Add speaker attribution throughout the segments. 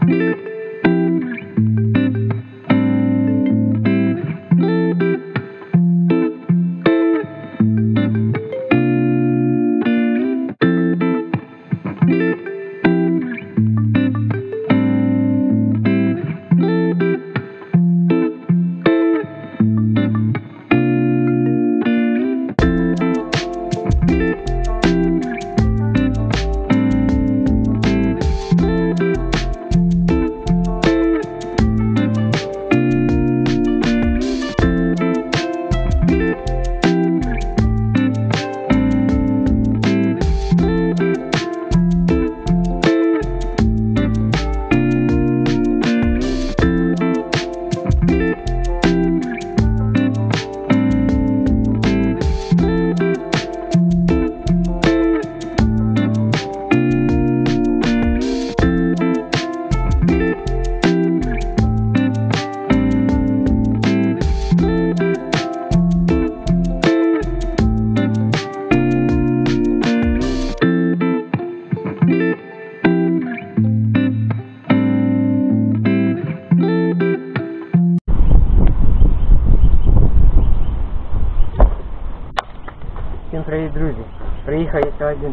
Speaker 1: Всім привіт, друзі! Приїхав я сьогодні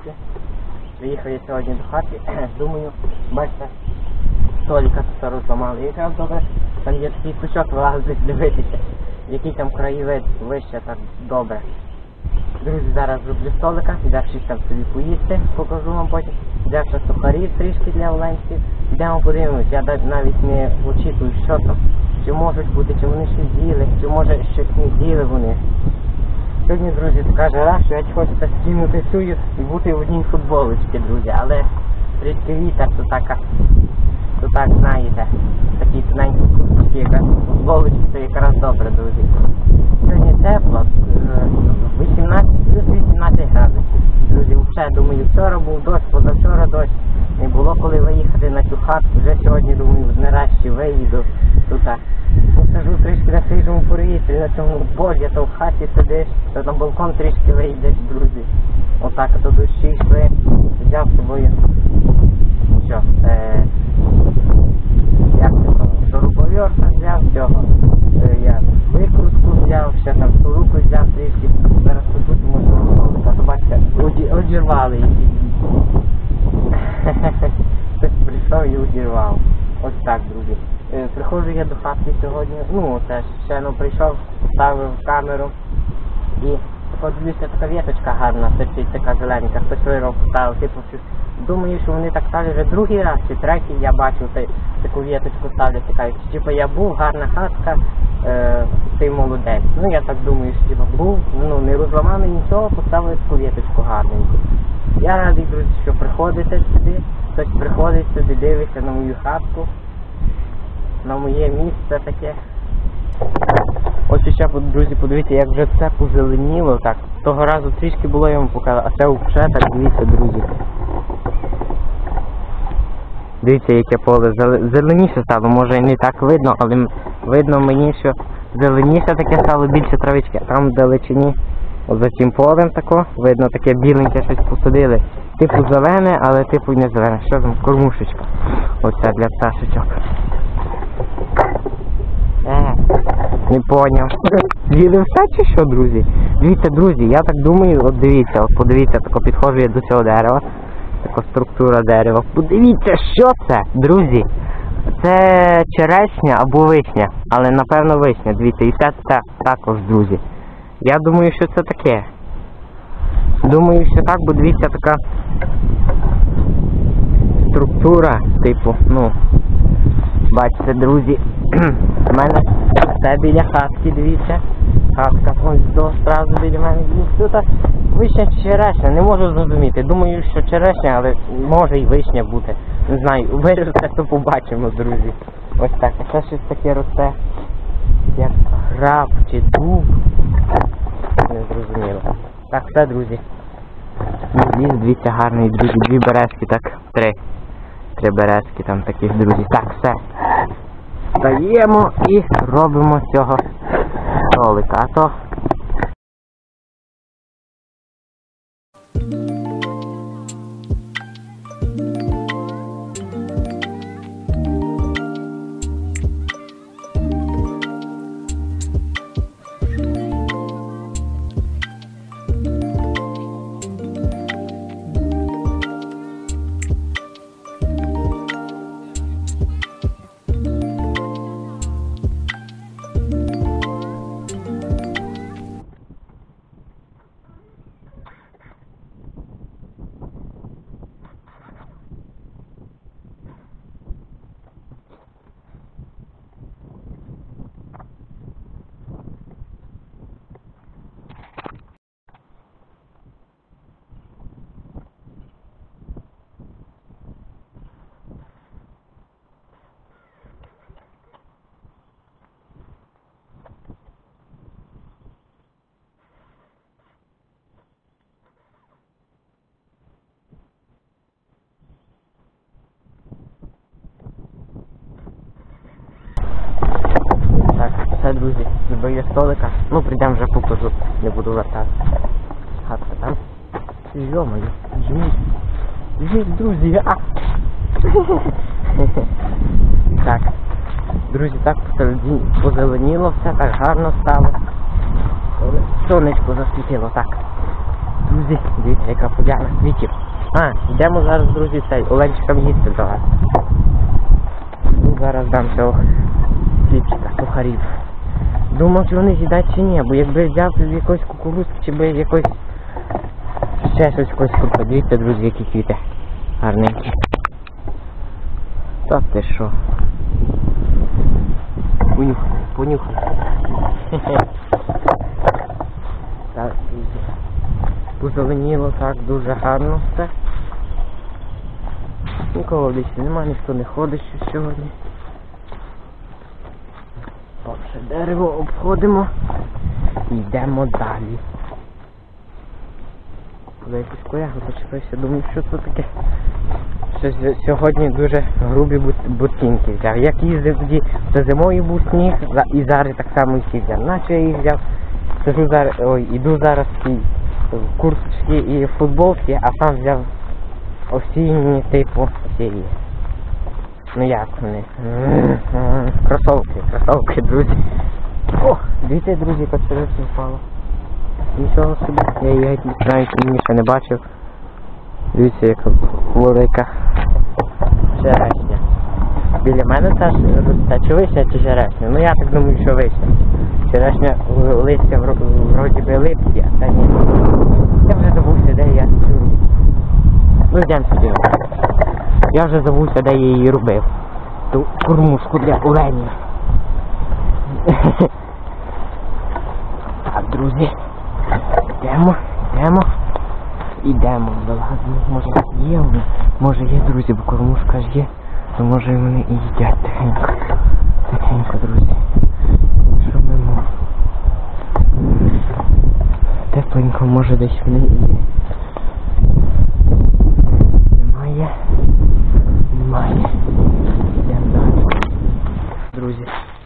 Speaker 1: до хати. Думаю, бачите, столика тут розламали. І якраз добре, там є такий кусок, вилазить дивитися, який там краєвид вище, так добре. Друзі, зараз зроблю столика, йдемо щось там собі поїсти, покажу вам потім. Йдемо ще сухарів трішки для оленців. Йдемо подивимось, я навіть не очікую, що там. Чи можуть бути, чи вони щось з'їли, чи може щось не з'їли вони. Сьогодні, друзі, така жара, що я хочеться скинути сую і бути в одній футболочці, друзі. Але трішки вітер, то так, знаєте, такі тоненькі куртки, якраз футболочки, це якраз добре, друзі. Сьогодні тепло, 18, плюс 18 градусів. Друзі, взагалі, думаю, вчора був дощ, позавчора дощ. Не було коли виїхати на цю хату, вже сьогодні, думаю, нарешті виїду тут. Сижу трішки на свіжому повітрі, на цьому полі, то в хаті сидиш, то на балкон трішки вийдеш, друзі. Отак, а то дощі йшли, взяв з собою, що, як це то, шуруповерта взяв, цього, я викрутку взяв, ще там руку взяв трішки, зараз тут можна розповідати, а то бачите, одірвали її. Хтось прийшов і одірвав. Ось так, друзі. Приходжу я до хатки сьогодні, це ще прийшов, ставив камеру і подивився, така віточка гарна, така зелененька, хтось вирвав, поставив, думаю, що вони так ставлять вже другий раз чи третій, я бачу таку віточку ставлять, така, я був, гарна хатка, ти молодець. Я так думаю, що був, не розламали нічого, поставили таку віточку гарненьку. Я радий, друзі, що приходите сюди, хтось приходить сюди, дивиться на мою хатку, на моє місце таке. Ось ще, друзі, подивіться, як вже це позеленіло, так. Того разу трішки було, я вам показав, а це вже так, дивіться, друзі. Дивіться, яке поле, зеленіше стало, може і не так видно, але видно мені, що зеленіше таке стало, більше травички. А там в далечині, за цим полем тако, видно, таке біленьке щось посадили. Типу зелене, але типу не зелене. Що там, кормушечка. Ось це для пташечок. Не поняв. З'їли все чи що, друзі? Дивіться, друзі, я так думаю, от дивіться, от подивіться, тако підходжу я до цього дерева. Така структура дерева. Подивіться, що це, друзі. Це черешня або вишня, але напевно вишня, дивіться, і це також, друзі. Я думаю, що це таке. Думаю, що так, бо дивіться, така структура, типу, бачите, друзі, у мене це біля хатки, дивіться, хатка, ось до одразу біля мене, тут вишня чи черешня, не можу зрозуміти, думаю, що черешня, але може і вишня бути, не знаю, виросте, то побачимо, друзі, ось так, а це щось таке росте, як граб чи дуб, не зрозуміло. Так, все, друзі. Ліс, дивіться, гарний, друзі, дві березки, так, три березки там таких, друзі. Так, все. Стаємо і робимо цього столика, а то... друзі, біля столика. Ну, прийдемо вже покажу, не буду вертатися. Хатка там. Йо-моє, жміть, друзі, а! Так, друзі, так позеленіло, все так гарно стало. Сонечко засвітило, так. Друзі, дивіться, яка поляна квітів. Йдемо зараз, друзі, цей оленчикам їсти давати. Ну, зараз дам цього хлібчика, сухарів. Думав, чи вони з'їдать чи ні, бо якби взяв якоїсь кукурузки, чи би якось ще щось якось купити. Дивіться, друзі, які квіти гарненькі. Та ти що? Понюхай. Так, друзі. Позеленіло так дуже гарно все. Нікого в лісі немає, ніхто не ходить сьогодні. Перше дерево обходимо і йдемо далі. Коли якусь корягу почекаюся, думаю, що це таке. Щось сьогодні дуже грубі ботинки взяв. Як їздив тоді, то зимою був сніг, і зараз так само і взяв. Наче я їх взяв. Сижу зараз, іду зараз в курточці і в футболці, а сам взяв осінні, типу, осінні. Ну як вони? Кросовки, друзі. О, дивіться, друзі, як черешня впала. Нічого собі, я її навіть раніше не бачив. Дивіться, яка велика черешня. Біля мене теж росте, чи вишня, чи черешня? Ну я так думаю, що вишня. Черешня листя вроді би липкі, а та ні. Я вже забувся, де я цю. Ну йдемо сюди. Я вже забувся, де я її робив. Ту кормушку для оленів. Так, друзі. Ідемо, вилазимо. Може є, друзі, бо кормушка ж є. То може вони і їдять тихенько, друзі. Що ми можемо? Тепленько, може десь вони і є. Немає. Йдемо далі. Друзі.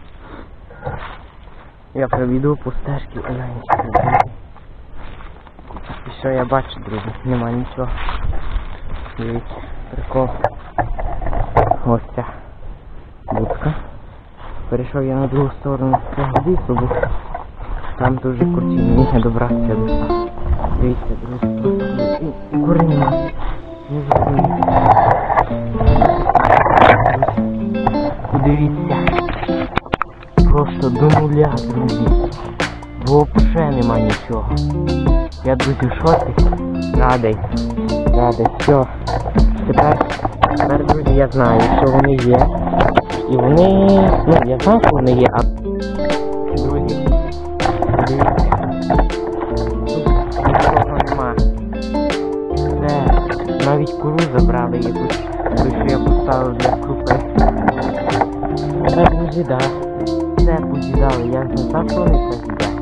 Speaker 1: Я проведу по стежці оленчика, друзі. І що я бачу, друзі? Нема нічого. Дивіться, прикол. Ось ця будка. Перейшов я на другу сторону цього лісу, бо там дуже круті, мені не добратися до сам. Дивіться, друзі, просто кури нема. Не зрозуміло. Подивіться. Просто до нуля, друзі. Взагалі нема нічого. Я, друзі, в шоці. Радий. Все. Тепер, друзі, я знаю, що вони є. І вони... Ну, я знаю, що вони є, а... Друзі, дивіться. Тут нічого нема. Все. Навіть куру забрали якусь. Ту, що я поставив для крупи. Все, друзі, да. Все поз'їдали. Я не знав, що вони це з'їдять.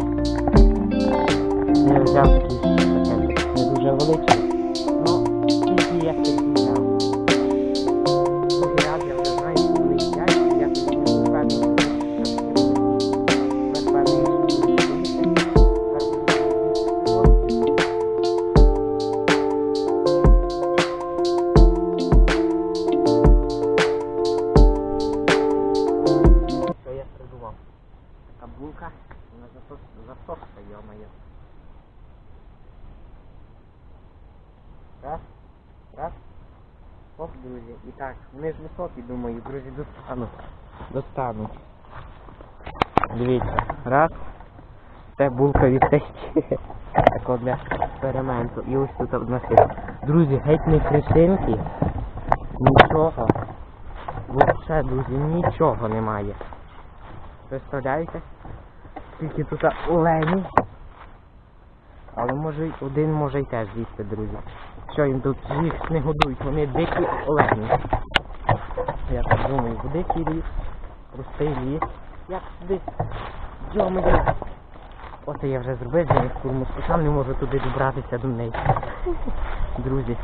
Speaker 1: Я взяв такий не дуже великий. Ну, тільки я це взяв. Другий раз я вже знаю, що вони їдять, і я тоді не впевнений, що я придумав. Така булка, вона засохла, йо-моє. Раз. Оп, друзі. І так, вони ж високі, думаю, друзі, достануть. Дивіться, раз. Це булка висить. Тако для експерименту. І ось тут одна сила. Друзі, геть не кришинки. Нічого. Взагалі, друзі, нічого немає. Представляєте? Тільки тут олені. Але може один може й теж їсти, друзі. Що їм тут їх не годують, вони дикі олені. Я так думаю, в дикий ліс, простий ліс. Як сюди? Йо-моє. Оце я вже зробив для них кормушку, сам не можу туди добратися до неї. Друзі.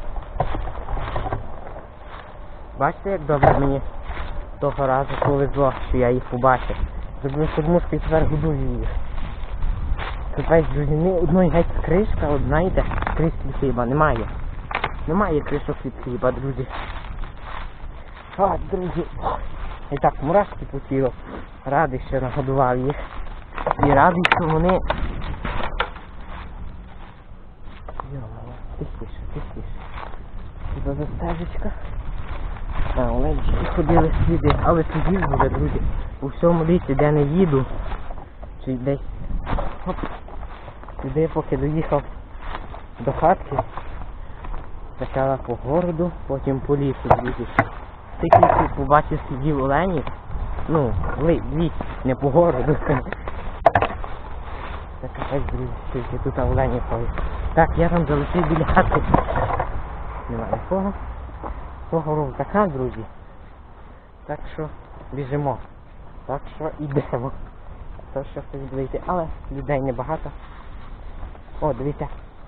Speaker 1: Бачите, як добре мені того разу повезло, що я їх побачив. Зробив кормушку і тепер годую їх. Капець, друзі, ні одної геть кришка, от знаєте, кришки від хліба немає. Немає кришок від хліба, друзі. А, друзі. І так, мурашки по тілу. Радий, що нагодував їх. І радий, що вони... Йо-моє, тихіше, тихіше. Це за стежечка. А, оленчики ходили сліди, але сидів вже, друзі. У всьому лісі, де не їду, чи десь, оп, сюди, поки доїхав до хатки, спочатку по городу, потім по лісу, друзі. Тільки побачив слідів оленів, ну, ліс, не по городу. Так, ось, друзі, тільки тут олені ходять. Так, я там залишив біля хатки. Нема нікого. Погоров така, друзі. Так що біжимо. Так що йдемо. То що хтось буде йти, але людей небагато. О, дивіться.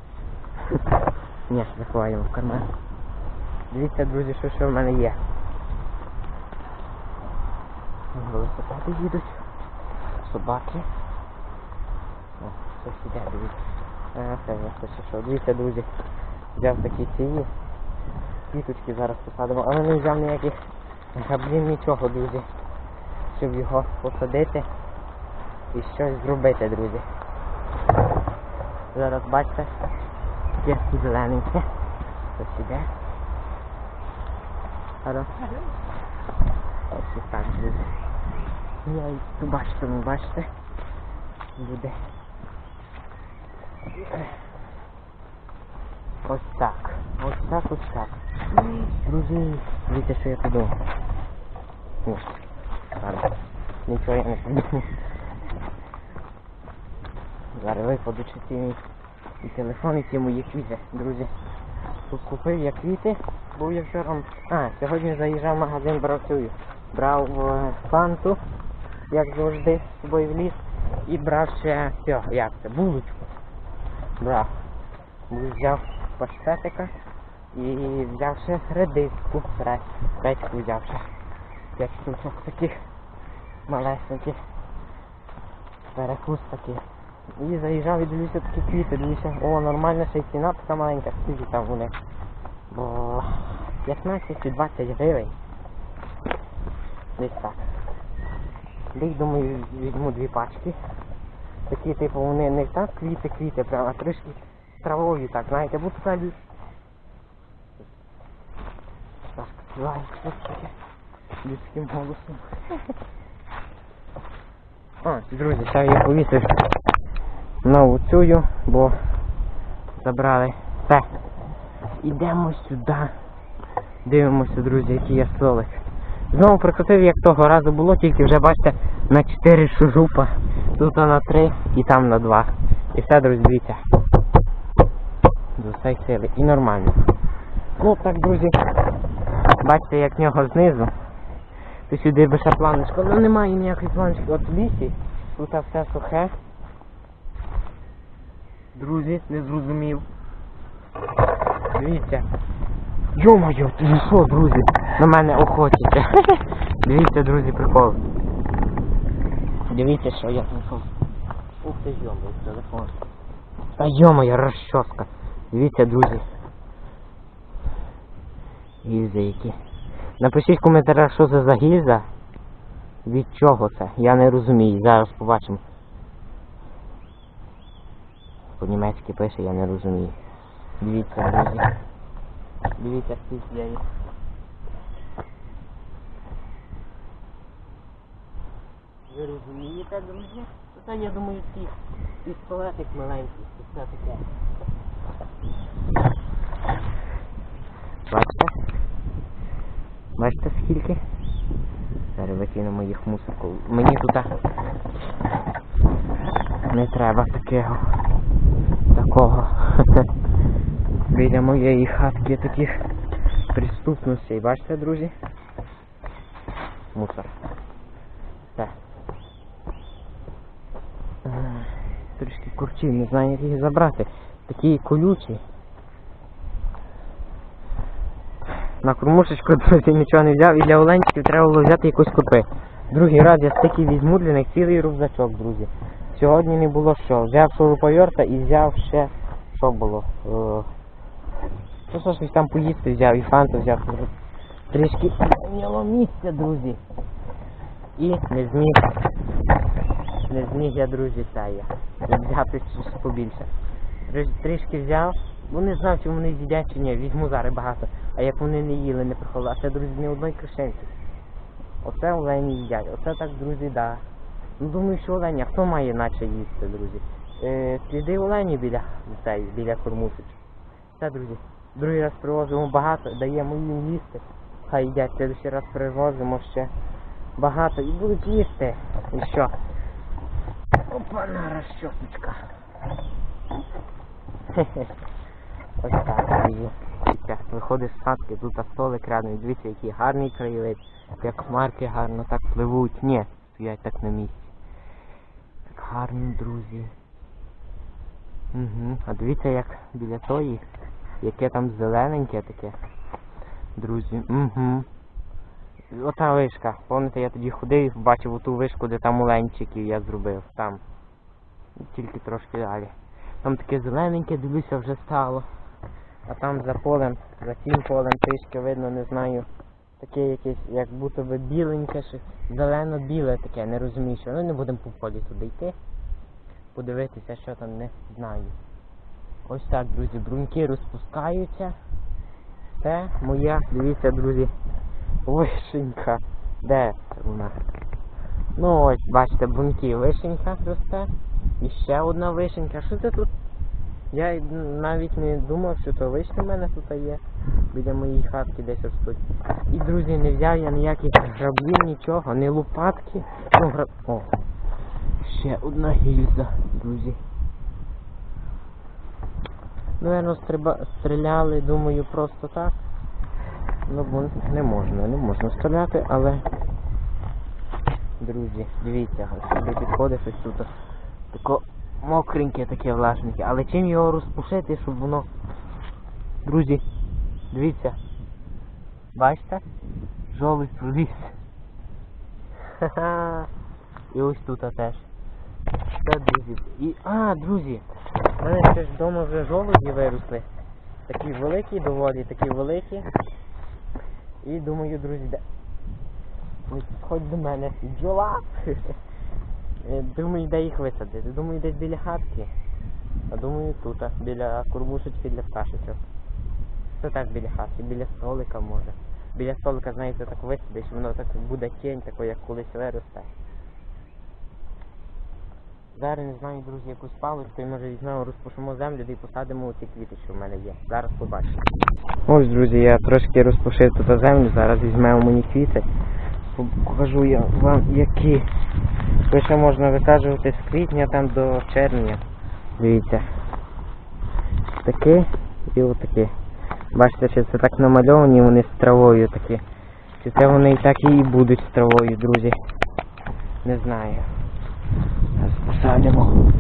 Speaker 1: Ні, заховаємо в карман. Дивіться, друзі, що в мене є. Велосипеди їдуть. Собаки. О, щось іде, дивіться. Це не що. Дивіться, друзі. Взяв такі ціні. Квіточки зараз посадимо, але не взяв ніяких граблів, нічого, друзі. Щоб його посадити і щось зробити, друзі. Зараз бачите, таке зелененьке. Ось іде. Зараз. Ось так, друзі. Я і тут бачите, ви бачите. Буде. Ось так. Ось так, ось так. Друзі, дивіться, що я подумав. Ось. Ладно. Нічого я не подумав. Зараз випаду ці і телефон, і ці мої квіти, друзі. Тут купив я квіти, був я вчора... сьогодні заїжджав в магазин, брав фанту, як завжди, з собою в ліс. І брав ще, булочку. Брав. Взяв паштетика і взяв ще редиску. Редьку взяв ще. 5 штучок таких малесеньких. Перекус такий. І заїжджав і дивлюся такі квіти, дивлюся, о, нормальна ще й ціна така маленька, скільки там вони. Бо 15 чи 20 гривень. Десь так. Десь, думаю, візьму 2 пачки. Такі, типу, вони не так квіти, прямо, а трішки травою, так, знаєте, бо така ліс. Пташка співає, щось таке, людським голосом. Друзі, ще я повісив нову цю, бо забрали. Все. Ідемо сюди. Дивимося, друзі, який є столик. Знову прикрутив, як того разу було, тільки вже, бачите, на 4 шурупа. Тут на 3 і там на 2. І все, друзі, дивіться. З усієї сили. І нормально. Ну так, друзі, бачите, як в нього знизу. То сюди би ще планочка. Ну немає ніякої планочки. От в лісі. Тут все сухе. Друзі, не зрозумів. Дивіться. Йо-моє, ти що, друзі? На мене охотяться. Дивіться, друзі, прикол. Дивіться, що я знайшов. Ух ти, йо-моє, телефон. Та йо-моє, розчоска. Дивіться, друзі. Гільзи які. Напишіть в коментарях, що це за гільза. Від чого це? Я не розумію. Зараз побачимо. По-німецьки пише, я не розумію. Дивіться, друзі. Дивіться, скільки я їх. Ви розумієте, друзі? Це, я думаю, ці пістолетик маленький. Це таке. Бачите? Бачите скільки? Зараз викинемо їх в мусорку. Мені тут не треба такого. Біля моєї хатки таких преступностей. Бачите, друзі? Мусор. Все. Трішки курчів, не знаю, як їх забрати. Такі колючі. На кормушечку, друзі, нічого не взяв. І для оленчиків треба було взяти якусь купи. Другий раз я стільки візьму для них цілий рюкзачок, друзі. Сьогодні не було що. Взяв шуруповерта і взяв ще, що було? Що щось там поїсти взяв, і фанту взяв. Трішки зайняло місця, друзі. І не зміг я, друзі, взяти щось побільше. Трішки взяв, бо не знав, чи вони з'їдять чи ні. Візьму зараз багато. А як вони не їли, не приходили. А це, друзі, не одної кришенки. Оце олені їдять. Оце так, друзі, да. Ну, думаю, що олені. А хто має наче їсти, друзі? Сліди олені біля кормушечки. Це, друзі. Другий раз привозимо багато, даємо їм їсти. Хай їдять. Следующий раз привозимо ще багато і будуть їсти. І що? Опа-на, розчопочка. Ось так, друзі. Виходиш з садки, тут столик рядом, дивіться, який гарний краєвид, як хмарки гарно так пливуть. Ні, стоять так на місці. Так гарно, друзі. А дивіться, як біля тої, яке там зелененьке таке, друзі. Ота вишка. Пам'ятаєте, я тоді ходив і бачив оту вишку, де там оленчиків я зробив. Там. Тільки трошки далі. Там таке зелененьке, дивлюся, вже стало. А там за полем, за цим полем трішки видно, не знаю, таке якесь, як будто би біленьке, зелено-біле таке, не розумію, що. Ну не будемо по полі туди йти, подивитися, що там, не знаю. Ось так, друзі, бруньки розпускаються. Це моя, дивіться, друзі, вишенька. Де це вона? Ну ось, бачите, бруньки, вишенька росте. І ще одна вишенька. Що це тут? Я навіть не думав, що то вишня в мене тут є. Біля моєї хатки десь ростуть. І, друзі, не взяв я ніяких граблів, нічого, не лопатки. Ну, О! Ще одна гільза, друзі. Наверно, стріляли, думаю, просто так. Ну, бо не можна стріляти, але... Друзі, дивіться, ось сюди підходиш, ось тут. Тако мокреньке таке влажненьке. Але чим його розпушити, щоб воно... Друзі, дивіться. Бачите? Жолудь проліз. Ха-ха. І ось тут теж. Це, друзі. І... друзі, в мене ще ж вдома вже жолуді виросли. Такі великі, доволі такі великі. І думаю, друзі, не підходь до мене. Бджола! Думаю, де їх висадити. Думаю, десь біля хатки. А думаю, тут, біля кормушечки для пташечок. Це так біля хатки, біля столика може. Біля столика, знаєте, так висадиш, воно так буде тінь, такою, як колись виросте. Зараз, не знаю, друзі, якусь паличку, і може візьмемо, розпушимо землю, і посадимо оці квіти, що в мене є. Зараз побачимо. Ось, друзі, я трошки розпушив тут землю, зараз візьмемо мені квіти. Покажу я вам, які. Ще можна висаджувати з квітня там до червня. Дивіться. Такі і отакі. Бачите, чи це так намальовані вони з травою такі. Чи це вони і так і будуть з травою, друзі. Не знаю. Зараз посадимо.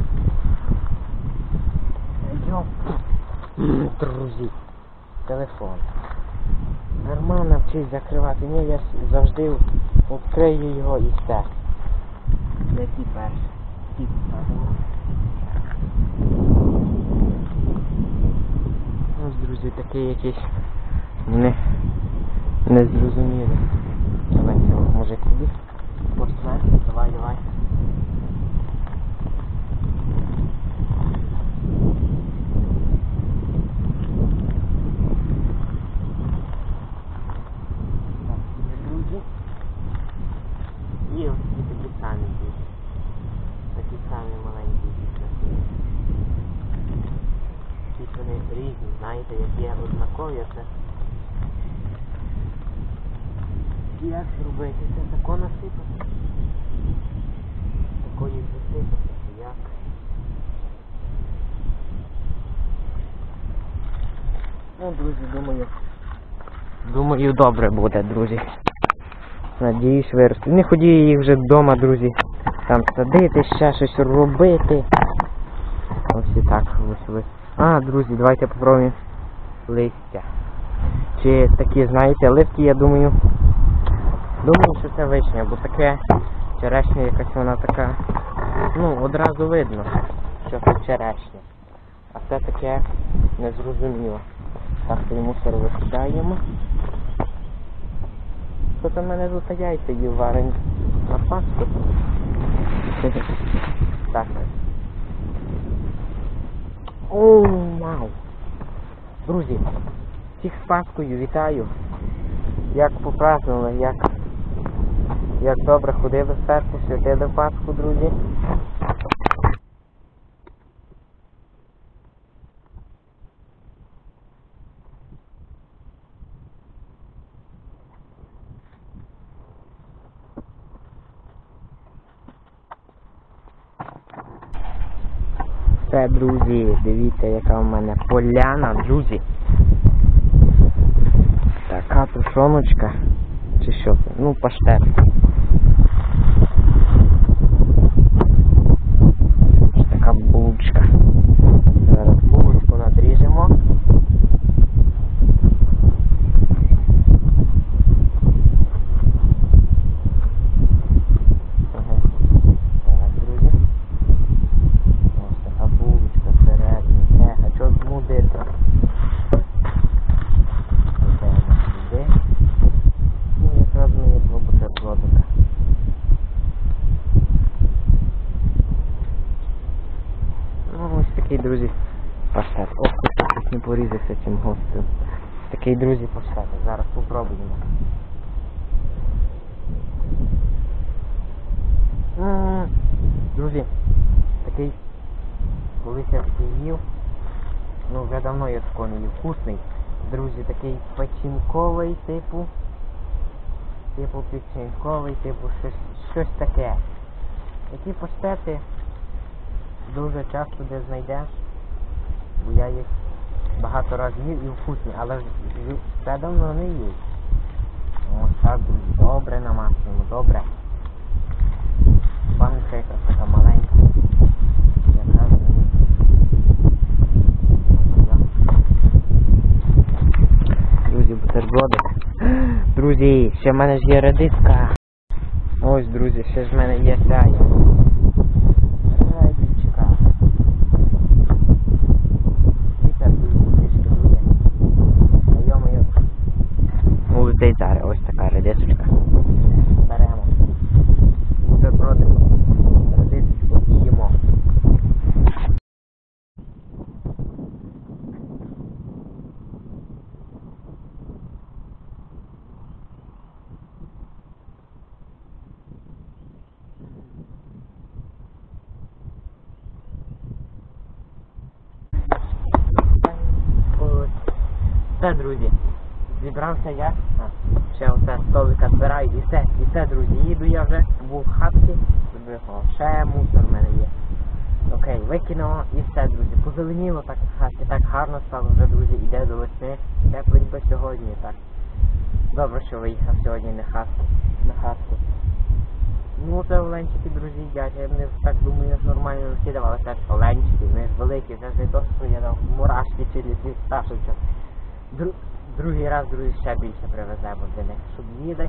Speaker 1: Друзі. Телефон. Дарма навчись закривати. Ні, я завжди відкрию його і все. Де ті перші? Ті посадимо. Ось, друзі, такі якісь вони не зрозуміли. Давайте, може куди? Портфель, давай. І ось такі самі діти. Такі самі маленькі діти. Ті вони різні, знаєте, як є однакові, це... Як зробити? Це тако насипати? Тако їх засипати, як? Ну, друзі, думаю, добре буде, друзі. Надіюсь, виросте. Не хотів їх вже вдома, друзі, там садити, ще щось робити. Ось і так, ось. Друзі, давайте попробуємо листя. Чи такі, знаєте, листки, я думаю, що це це вишня, бо таке черешня якась вона така, ну, одразу видно, що це черешня. А це таке незрозуміло. Так, цей мусор викидаємо. Тут у мене тут яйця є варені на Пасху. Так. Оу, вау! Друзі, всіх з Пасхою вітаю. Як попразднували, як добре ходили в церкву, святили Пасху, друзі. Це, друзі, дивіться, яка в мене поляна, друзі. Така тушоночка. Чи що це? Ну, паштет. Ось така булочка. Зараз булочку надріжемо. Друзі, паштет. Ох, тут не порізався цим гостем. Такий, друзі, паштет. Зараз попробуємо. Друзі, такий, колись я їв, ну вже давно я такого не їв, вкусний. Друзі, такий печінковий типу печінковий, типу щось таке. Такі паштети дуже часто де знайдеш, бо я їх багато разів їв і вкусні, але все давно не їв. Ось так, друзі, добре намастуємо, добре. Баночка якраз така маленька. Якраз мені. Друзі, бутербродик. Друзі, ще в мене ж є редиска. Ось, друзі, ще ж в мене є сяя. Летить зараз, ось така редисочка. Беремо. Бутербродику. Редисочку і їмо. Все, друзі. Зібрався я, ще оце столика збираю і все, друзі, їду я вже, був в хатці, ще мусор в мене є. Окей, викинуло і все, друзі, позеленіло так в хаті, так гарно стало вже, друзі, іде до весни, тепленько сьогодні, так. Добре, що виїхав сьогодні на хатку. Ну, це оленчики, друзі, їдять, я не так думаю, нормально розкидав, але це ж оленчики, вони ж великі, це ж не то, що я дав мурашки чи лісі пташечок. Другий раз, друзі, ще більше привеземо для них, щоб їли.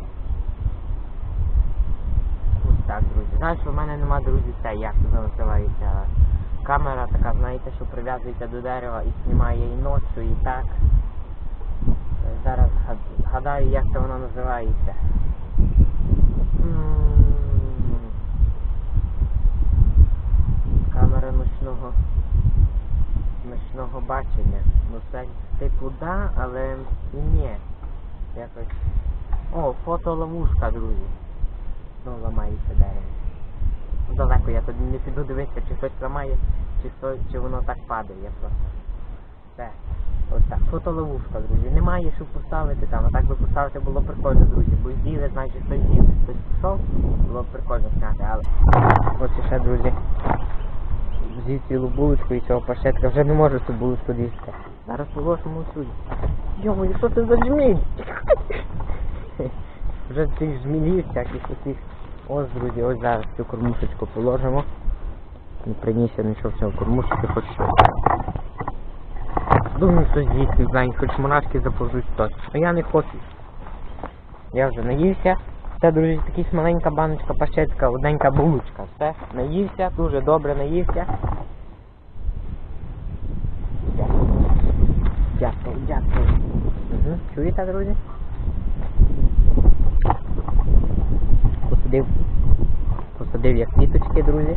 Speaker 1: Ось так, друзі. Знаєш, що в мене нема, друзі, це, як це називається, камера така, знаєте, що прив'язується до дерева і знімає і ночі, і так. Зараз гадаю, як це воно називається. Камера ночного бачення. Ну це типу да, але і ні. Якось. О, фотоловушка, друзі. Ну, ламається дерево. Далеко я тоді не піду дивитися, чи хтось ламає, чи воно так падає просто. Все. Ось так. Фотоловушка, друзі. Немає що поставити там, а так би поставити було прикольно, друзі. Бо з'їли, значить хтось з'їв. Хтось пішов, було б прикольно зняти, але... Ось ще, друзі. З'їв цілу булочку і цього паштетка вже не можу цю булочку з'їсти. Зараз положимо сюди. Йо, що це за жміль? Вже цих жмілів всяких усіх. Ось, друзі, ось зараз цю кормушечку положимо. Не приніс я нічого в цього кормушечки, хоч щось. Думаю, що з'їсть, не знаю, хоч мурашки заповзуть хтось. А я не хочу. Я вже наївся, Це, друзі, така маленька баночка пащецька, одненька булочка. Все, наївся, дуже добре наївся. Дякую. Угу. Чуєте, друзі? Посадив як квіточки, друзі.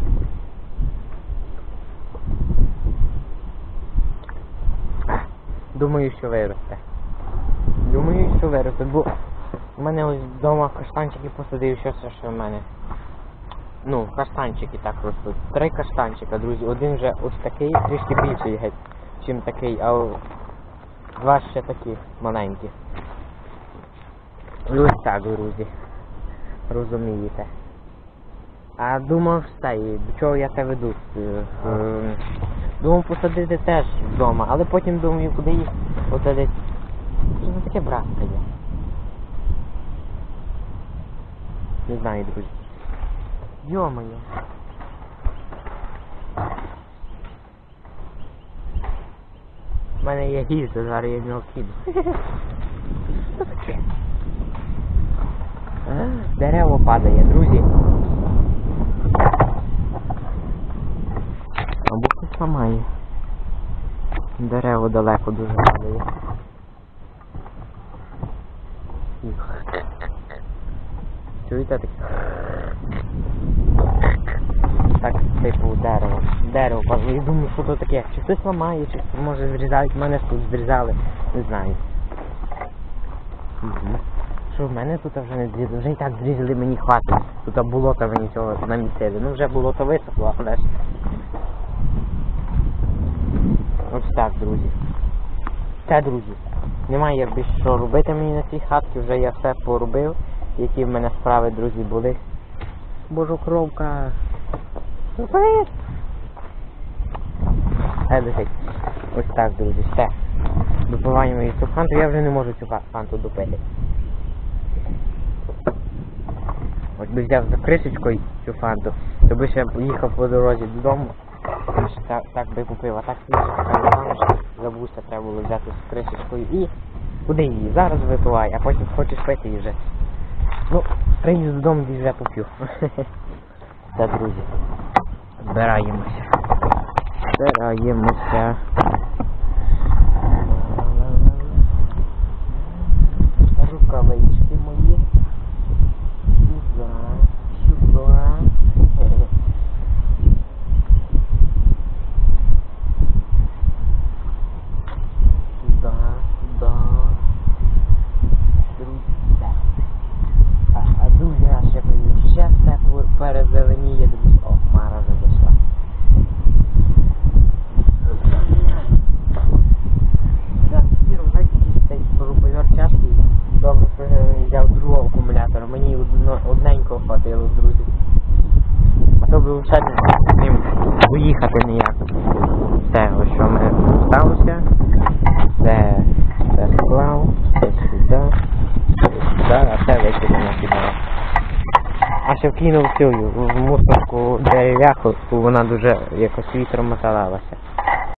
Speaker 1: Думаю, що виросте. Бо в мене ось вдома каштанчики посадив, що в мене. Ну, каштанчики так ростуть. 3 каштанчика, друзі. Один вже ось такий, трішки більший геть, чим такий, а 2 ще такі маленькі. І ось так, друзі. Розумієте. А думав, до чого я це веду? Думав посадити теж вдома, але потім думаю, куди їх посадити. Що це таке братка є? Не знаю, друзі. Йо-моє. У мене є гільза, зараз я в нього кину. Що таке? Дерево падає, друзі. Або хтось ламає. Дерево далеко дуже падає. Чуєте таке? Так, типу дерево падає. І думаю, що це таке? Чи хтось ламає, чи може зрізають. Мене тут зрізали. Не знаю. Що в мене тут вже не зрізали? Вже і так зрізали, мені хватить. Тут болото мені цього намістили. Ну вже болото висохло, але ж. Ось так, друзі. Все, друзі. Немає більше що робити мені на цій хатці, вже я все поробив, які в мене справи, друзі, були. Божокровка. Сюрприз! Лежить. Ось так, друзі, все. Допиваємо її цю фанту, я вже не можу цю фанту допити. Ось би взяв за кришечкою цю фанту, то би ще поїхав по дорозі додому. Так би купив, а так забувся, треба було взяти з кришечкою і куди її? Зараз випивай, а потім хочеш пити і вже. Ну, приїду додому і вже поп'ю. Та, друзі, збираємося. Рукавички мої. Сюда. Ще все перезеленіє, друзі. О, хмара вже зайшла. Так, знаєте, цей шуруповерт тяжкий. Добре, що я взяв другого акумулятора. Мені одненького хватило, друзі. А то би взагалі не з ним уїхати ніяк. Все, ось що в мене сталося. Це склав, це сюди, а це викидано сюди. А ще вкинув цю в мусорку дерев'яху, вона дуже якось вітром моталалася.